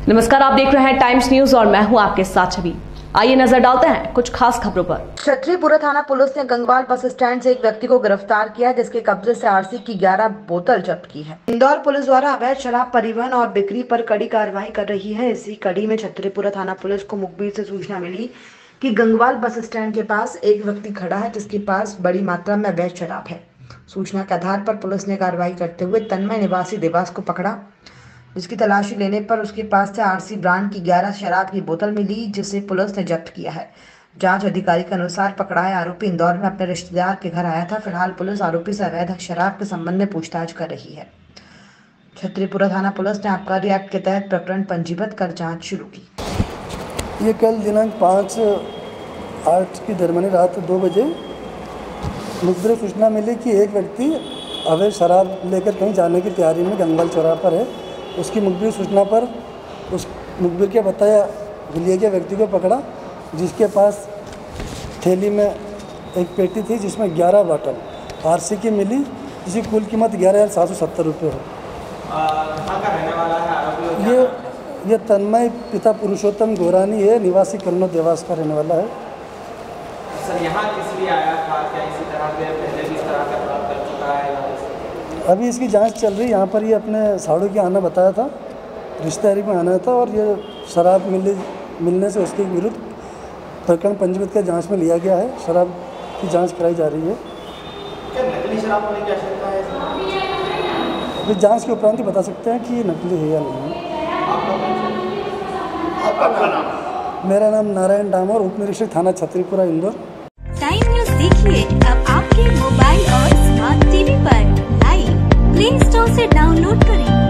नमस्कार, आप देख रहे हैं टाइम्स न्यूज और मैं हूं आपके साथ छवि। आइए नजर डालते हैं कुछ खास खबरों पर। छतरीपुरा थाना पुलिस ने गंगवाल बस स्टैंड से एक व्यक्ति को गिरफ्तार किया, जिसके कब्जे से आरसी की 11 बोतल जब्त की है। इंदौर पुलिस द्वारा अवैध शराब परिवहन और बिक्री पर कड़ी कार्रवाई कर रही है। इसी कड़ी में छतरीपुरा थाना पुलिस को मुखबिर से सूचना मिली कि गंगवाल बस स्टैंड के पास एक व्यक्ति खड़ा है, जिसके पास बड़ी मात्रा में अवैध शराब है। सूचना के आधार पर पुलिस ने कार्रवाई करते हुए तन्मय निवासी देवास को पकड़ा, जिसकी तलाशी लेने पर उसके पास से आरसी ब्रांड की 11 शराब की बोतल मिली, जिसे पुलिस ने जब्त किया है। जांच अधिकारी के अनुसार पकड़ाया आरोपी इंदौर में अपने रिश्तेदार के घर आया था। फिलहाल पुलिस आरोपी से अवैध शराब के संबंध में पूछताछ कर रही है। छतरीपुरा थाना पुलिस ने आबकारी एक्ट के तहत प्रकरण पंजीबद्ध कर जांच शुरू की। ये कल दिनांक 5/8 की दरमियानी रात 2 बजे मुखबिर सूचना मिली कि एक व्यक्ति अवैध शराब लेकर कहीं जाने की तैयारी में गंगवाल चौराहा पर है। उसकी मुखबिर सूचना पर उस मुखबिर के बताया हुलिया के व्यक्ति को पकड़ा, जिसके पास थैली में एक पेटी थी जिसमें 11 बोतल आरसी की मिली, जिसकी कुल कीमत 11,770 रुपये है। ये तन्मय पिता पुरुषोत्तम गोरानी है, निवासी कन्नौज देवास का रहने वाला है। सर, यहाँ किस लिए आया था? क्या इसी तरह के पहले भी इस तरह का अपराध कर चुका है? अभी इसकी जांच चल रही है। यहाँ पर ये अपने साड़ू के आना बताया था, रिश्तेदारी में आना था, और ये शराब मिलने से उसके विरुद्ध प्रकरण पंजीबद्ध कर जांच में लिया गया है। शराब की जांच कराई जा रही है। क्या नकली शराब होने की आशंका है? अभी जांच के उपरांत ही बता सकते हैं कि नकली है या नहीं है। आपका नाम? मेरा नाम नारायण डामोर, उप निरीक्षक थाना छतरीपुरा इंदौर। टाइम न्यूज देखिए अब आपके मोबाइल और स्मार्ट टीवी पर लाइव प्ले स्टोर से डाउनलोड करें।